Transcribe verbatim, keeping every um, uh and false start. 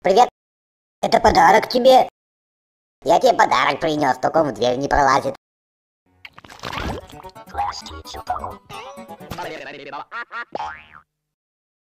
Привет, это подарок тебе. Я тебе подарок принес, только он в дверь не пролазит.